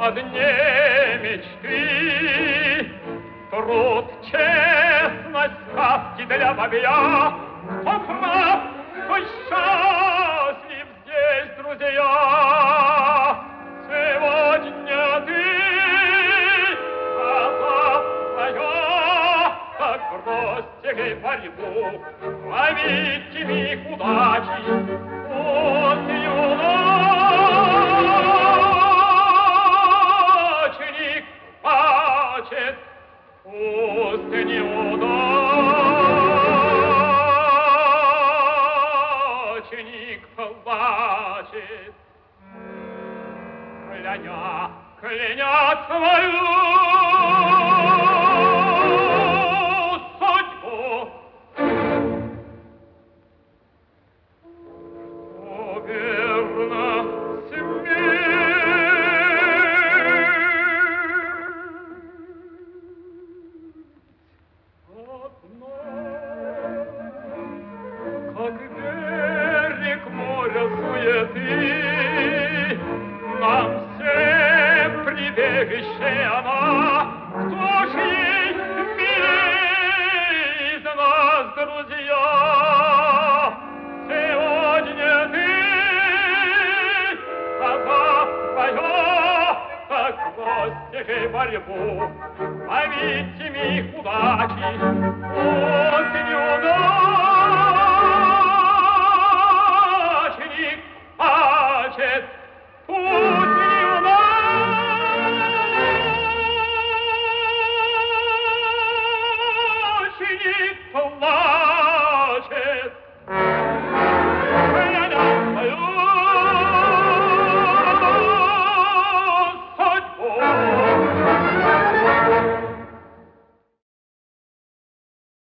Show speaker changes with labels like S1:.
S1: одни мечты. Труд, честность, сказки для бабья. Кто прав, кто счастлив здесь, друзья. Сегодня ты, а завтра я, так бросьте ей борьбу, ловите миг удачи, пусть неудачник плачет, пусть неудачник плачет, кляня свою судьбу. О, верно, как берег моря суеты, нам всем прибежище она. Кто ж ей милей из нас, друзья? Сегодня ты, а завтра я, так бросьте ей борьбу, ловите миг удачи, пусть неудачи.